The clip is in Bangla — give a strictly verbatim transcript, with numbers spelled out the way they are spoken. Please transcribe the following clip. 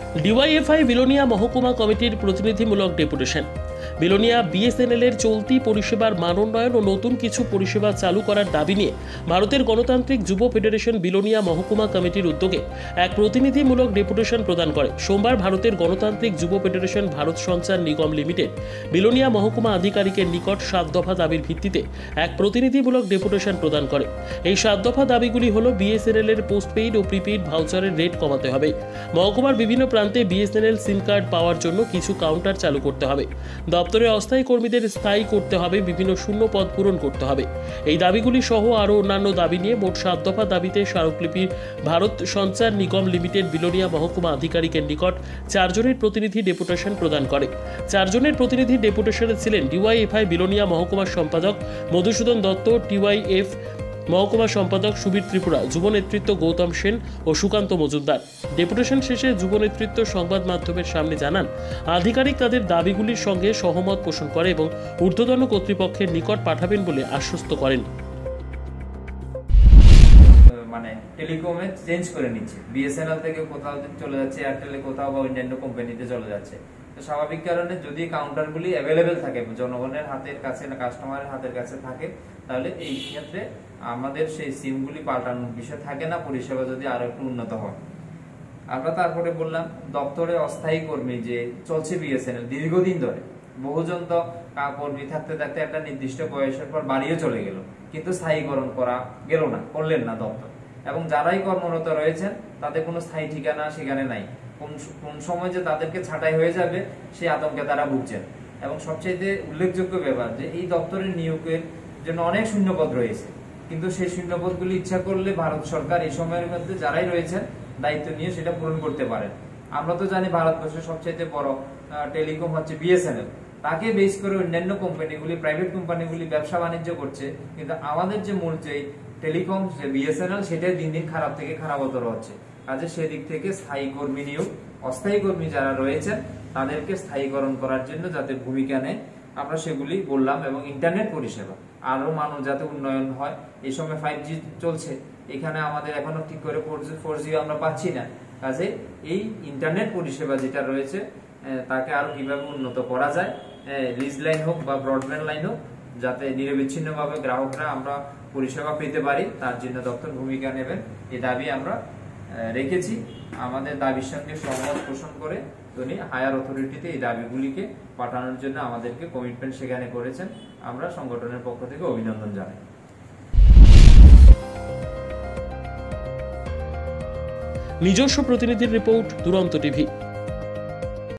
ডিওয়াইএফআই বিলোনিয়া মহকুমা কমিটির প্রতিনিধিমূলক ডেপুটেশন। বিলোনিয়া বিএসএনএল এর চলতি পরিষেবার মানোন্নয়ন ও নতুন কিছু পরিষেবা চালু করার দাবি নিয়ে ভারতের গণতান্ত্রিক যুব ফেডারেশন বিলোনিয়া মহকুমা কমিটির উদ্যোগে এক প্রতিনিধিমূলক ডেপুটেশন প্রদান করে। সোমবার ভারতের গণতান্ত্রিক যুব ফেডারেশন ভারত সঞ্চার নিগম লিমিটেড বিলোনিয়া মহকুমা আধিকারিকের নিকট সাত দফা দাবির ভিত্তিতে এক প্রতিনিধিমূলক ডেপুটেশন প্রদান করে। এই সাত দফা দাবিগুলি হল বিএসএনএল এর পোস্টপেইড ও প্রিপেইড ভাউচারের রেট কমাতে হবে, মহকুমার বিভিন্ন প্রান্তে বিএসএনএল সিম কার্ড পাওয়ার জন্য কিছু কাউন্টার চালু করতে হবে, দপ্তরে অস্থায়ী কর্মীদের স্থায়ী করতে হবে, বিভিন্ন শূন্য পদ পূরণ করতে হবে। এই দাবিগুলি সহ আরও অন্যান্য দাবি নিয়ে মোট সাত দফা দাবিতে স্মারকলিপি ভারত সঞ্চার নিগম লিমিটেড বিলোনিয়া মহকুমা আধিকারিকের নিকট চারজনের প্রতিনিধি ডেপুটেশন প্রদান করে। চারজনের প্রতিনিধি ডেপুটেশনে ছিলেন ডিওয়াইএফআই বিলোনিয়া মহকুমার সম্পাদক মধুসূদন দত্ত, টিওয়াইএফ মহকুমা সম্পাদক সুবীর ত্রিপুরা, যুব নেতৃত্ব গৌতম সেন ও সুকান্ত মজুমদার। ডেপুটেশন শেষে যুব নেতৃত্ব সংবাদ মাধ্যমের সামনে জানান, আধিকারিক তাদের দাবিগুলির সঙ্গে সহমত পোষণ করে এবং ঊর্ধ্বতন কর্তৃপক্ষের নিকট পাঠাবেন বলে আশ্বস্ত করেন। মানে টেলিকমে চেঞ্জ করে নিচ্ছে, বিএসএনএল থেকে কোথাও চলে যাচ্ছে, এয়ারটেলে কোথাও বা অন্যান্য কোম্পানিতে চলে যাচ্ছে। তো স্বাভাবিক কারণে যদি কাউন্টারগুলি অ্যাভেলেবেল থাকে, জনগণের হাতের কাছে না কাস্টমারের হাতের কাছে থাকে, তাহলে এই ক্ষেত্রে আমাদের সেই সিমগুলি পাল্টানোর বিষয় থাকে না, পরিষেবা যদি আরো একটু উন্নত হয়। আমরা তারপরে বললাম দপ্তরে অস্থায়ী কর্মী যে চলছে বিএসএনএল দীর্ঘদিন ধরে, বহুজন তো কর্মী থাকতে থাকতে একটা নির্দিষ্ট বয়সের পর বাড়িয়ে চলে গেল, কিন্তু স্থায়ীকরণ করা গেল না, করলেন না দপ্তর। এবং যারাই কর্মরত রয়েছেন তাদের কোনো স্থায়ী ঠিকানা সেখানে নাই, কোন কোন সময় যে তাদেরকে ছাঁটাই হয়ে যাবে সেই আতঙ্কে তারা ভুগছেন। এবং সবচেয়ে উল্লেখযোগ্য ব্যাপার যে এই দপ্তরের নিয়োগের জন্য অনেক শূন্যপদ রয়েছে, কিন্তু সেই শূন্যপদগুলি ইচ্ছা করলে ভারত সরকার এই সময়ের মধ্যে যারাই রয়েছেন দায়িত্ব নিয়ে সেটা পূরণ করতে পারেন। আমরা তো জানি ভারতবর্ষের সবচেয়ে বড় টেলিকম হচ্ছে বিএসএনএল, তাকে বেস করে অন্যান্য কোম্পানিগুলি, প্রাইভেট কোম্পানিগুলি ব্যবসা বাণিজ্য করছে, কিন্তু আমাদের যে মূল যে টেলিকম যে বিএসএনএল সেটা দিন দিন খারাপ থেকে খারাপতর হচ্ছে। কাজে সেদিক থেকে স্থায়ী কর্মী নিয়োগ, অস্থায়ী কর্মী যারা রয়েছেন তাদেরকে স্থায়ীকরণ করার জন্য যাতে ভূমিকা নেয় আমরা সেগুলি বললাম। এবং ইন্টারনেট পরিষেবা আরো মানুষ যাতে উন্নয়ন হয়, এই সময় ফাইভ জি চলছে, এখানে আমাদের এখনো ঠিক করে ফোর জি আমরা পাচ্ছি না। কাজে এই ইন্টারনেট পরিষেবা যেটা রয়েছে তাকে আরো কিভাবে উন্নত করা যায়, লিজ লাইন হোক বা ব্রডব্যান্ড লাইন হোক, যাতে নিরবিচ্ছিন্নভাবে গ্রাহকরা আমরা পরিষেবা পেতে পারি, তার জন্য দপ্তর ভূমিকা নেবেন, এই দাবি আমরা রেখেছি। আমাদের দাবির সঙ্গে সহমত পোষণ করে উনি হায়ার অথরিটিতে এই দাবিগুলিকে পাঠানোর জন্য আমাদেরকে কমিটমেন্ট সেখানে করেছেন। আমরা সংগঠনের পক্ষ থেকে অভিনন্দন জানাই। নিজস্ব প্রতিনিধির রিপোর্ট, দুরন্ত টিভি।